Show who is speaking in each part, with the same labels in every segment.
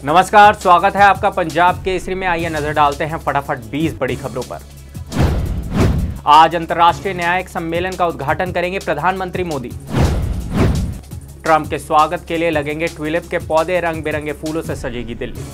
Speaker 1: नमस्कार, स्वागत है आपका पंजाब केसरी में। आइए नजर डालते हैं फटाफट 20 बड़ी खबरों पर। आज अंतर्राष्ट्रीय न्यायिक सम्मेलन का उद्घाटन करेंगे प्रधानमंत्री मोदी। ट्रंप के स्वागत के लिए लगेंगे ट्यूलिप के पौधे, रंग बिरंगे फूलों से सजेगी दिल्ली।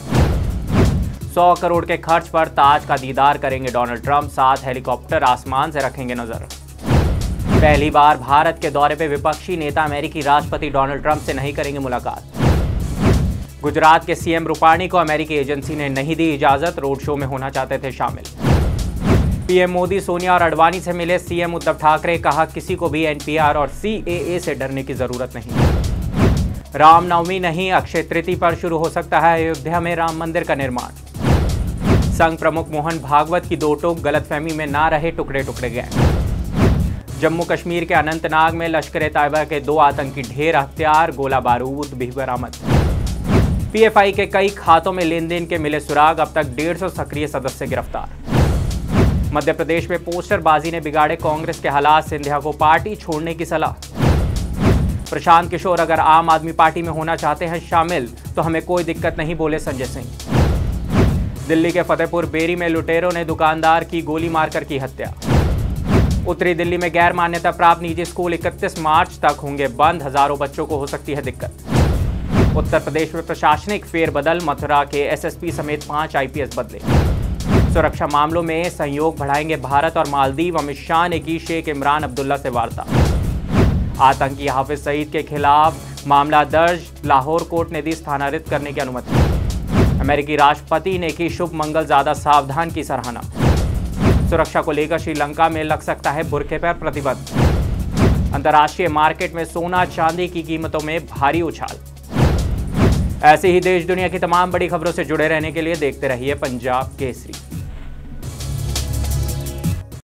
Speaker 1: 100 करोड़ के खर्च पर ताज का दीदार करेंगे डोनाल्ड ट्रंप, 7 हेलीकॉप्टर आसमान से रखेंगे नजर। पहली बार भारत के दौरे पर विपक्षी नेता अमेरिकी राष्ट्रपति डोनाल्ड ट्रंप से नहीं करेंगे मुलाकात। गुजरात के सीएम रूपाणी को अमेरिकी एजेंसी ने नहीं दी इजाजत, रोड शो में होना चाहते थे शामिल। पीएम मोदी सोनिया और अडवाणी से मिले सीएम उद्धव ठाकरे, कहा किसी को भी एनपीआर और सीएए से डरने की जरूरत नहीं। रामनवमी नहीं, अक्षय तृतीया पर शुरू हो सकता है अयोध्या में राम मंदिर का निर्माण। संघ प्रमुख मोहन भागवत की दो टोक गलतफहमी में ना रहे, टुकड़े टुकड़े गए। जम्मू कश्मीर के अनंतनाग में लश्कर-ए-तैयबा के 2 आतंकी ढेर, हथियार गोला बारूद भी बरामद। पीएफआई के कई खातों में लेन देन के मिले सुराग, अब तक 150 सक्रिय सदस्य गिरफ्तार। मध्य प्रदेश में पोस्टरबाजी ने बिगाड़े कांग्रेस के हालात, सिंधिया को पार्टी छोड़ने की सलाह। प्रशांत किशोर अगर आम आदमी पार्टी में होना चाहते हैं शामिल तो हमें कोई दिक्कत नहीं, बोले संजय सिंह। दिल्ली के फतेहपुर बेरी में लुटेरों ने दुकानदार की गोली मारकर की हत्या। उत्तरी दिल्ली में गैर मान्यता प्राप्त निजी स्कूल 31 मार्च तक होंगे बंद, हजारों बच्चों को हो सकती है दिक्कत। उत्तर प्रदेश में प्रशासनिक फेरबदल, मथुरा के एसएसपी समेत 5 आईपीएस बदले। सुरक्षा मामलों में सहयोग बढ़ाएंगे भारत और मालदीव, अमित शाह ने की शेख इमरान अब्दुल्ला से वार्ता। आतंकी हाफिज सईद के खिलाफ मामला दर्ज, लाहौर कोर्ट ने दी स्थानांतरित करने की अनुमति। अमेरिकी राष्ट्रपति ने की शुभ मंगल ज्यादा सावधान की सराहना। सुरक्षा को लेकर श्रीलंका में लग सकता है बुरखे पर प्रतिबंध। अंतर्राष्ट्रीय मार्केट में सोना चांदी की कीमतों में भारी उछाल। ऐसे ही देश दुनिया की तमाम बड़ी खबरों से जुड़े रहने के लिए देखते रहिए पंजाब केसरी।